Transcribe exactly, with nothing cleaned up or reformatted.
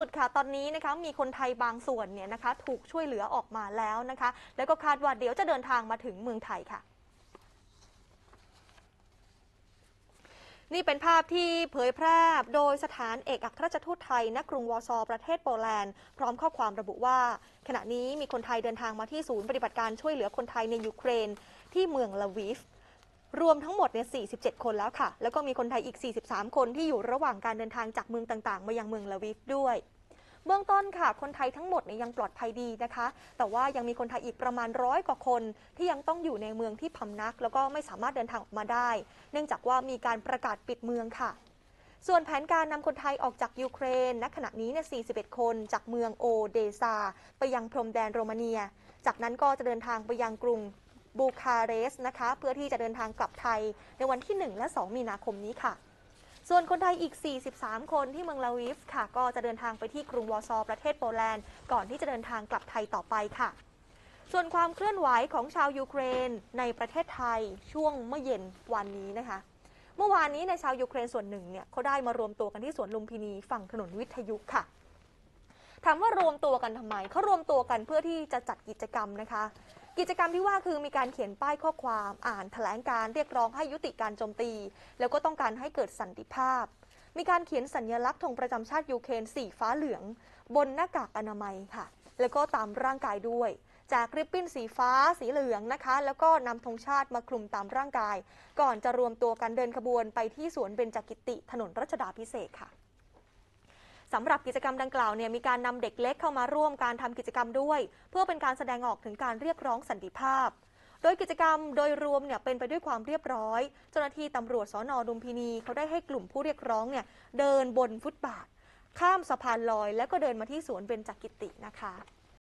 ดค่ะตอนนี้นะคะมีคนไทยบางส่วนเนี่ยนะคะถูกช่วยเหลือออกมาแล้วนะคะแล้วก็คาดว่าเดี๋ยวจะเดินทางมาถึงเมืองไทยค่ะนี่เป็นภาพที่เผยแพร่โดยสถานเอกอัครราชทูตไทยณกรุงวอร์ซอประเทศโปแลนด์พร้อมข้อความระบุว่าขณะนี้มีคนไทยเดินทางมาที่ศูนย์ปฏิบัติการช่วยเหลือคนไทยในยูเครนที่เมืองลาวิฟรวมทั้งหมดเนี่ยสี่สิบเจ็ดคนแล้วค่ะแล้วก็มีคนไทยอีกสี่สิบสามคนที่อยู่ระหว่างการเดินทางจากเมืองต่างๆมายังเมืองลาวิฟด้วยเบื้องต้นค่ะคนไทยทั้งหมดเนี่ยยังปลอดภัยดีนะคะแต่ว่ายังมีคนไทยอีกประมาณร้อยกว่าคนที่ยังต้องอยู่ในเมืองที่พำนักแล้วก็ไม่สามารถเดินทางออกมาได้เนื่องจากว่ามีการประกาศปิดเมืองค่ะส่วนแผนการนำคนไทยออกจากยูเครนณขณะนี้เนี่ยสี่สิบเอ็ดคนจากเมืองโอเดซาไปยังพรมแดนโรมาเนียจากนั้นก็จะเดินทางไปยังกรุงบูคาเรสต์นะคะเพื่อที่จะเดินทางกลับไทยในวันที่หนึ่งและสองมีนาคมนี้ค่ะส่วนคนไทยอีกสี่สิบสามคนที่เมืองลาวิฟค่ะก็จะเดินทางไปที่กรุงวอร์ซอประเทศโปแลนด์ก่อนที่จะเดินทางกลับไทยต่อไปค่ะส่วนความเคลื่อนไหวของชาวยูเครนในประเทศไทยช่วงเมื่อเย็นวันนี้นะคะเมื่อวานนี้ในชาวยูเครนส่วนหนึ่งเนี่ยเขาได้มารวมตัวกันที่สวนลุมพินีฝั่งถนนวิทยุค่ะถามว่ารวมตัวกันทำไมเขารวมตัวกันเพื่อที่จะจัดกิจกรรมนะคะกิจกรรมที่ว่าคือมีการเขียนป้ายข้อความอ่านแถลงการเรียกร้องให้ยุติการโจมตีแล้วก็ต้องการให้เกิดสันติภาพมีการเขียนสัญลักษณ์ธงประจำชาติยูเครนสีฟ้าเหลืองบนหน้ากากอนามัยค่ะแล้วก็ตามร่างกายด้วยจากริบบิ้นสีฟ้าสีเหลืองนะคะแล้วก็นำธงชาติมาคลุมตามร่างกายก่อนจะรวมตัวกันเดินขบวนไปที่สวนเบญจกิติถนนรัชดาภิเษกค่ะสำหรับกิจกรรมดังกล่าวเนี่ยมีการนำเด็กเล็กเข้ามาร่วมการทำกิจกรรมด้วยเพื่อเป็นการแสดงออกถึงการเรียกร้องสันติภาพโดยกิจกรรมโดยรวมเนี่ยเป็นไปด้วยความเรียบร้อยเจ้าหน้าที่ตำรวจสน.ลุมพินีเขาได้ให้กลุ่มผู้เรียกร้องเนี่ยเดินบนฟุตบาทข้ามสะพานลอยแล้วก็เดินมาที่สวนเบญจกิตินะคะ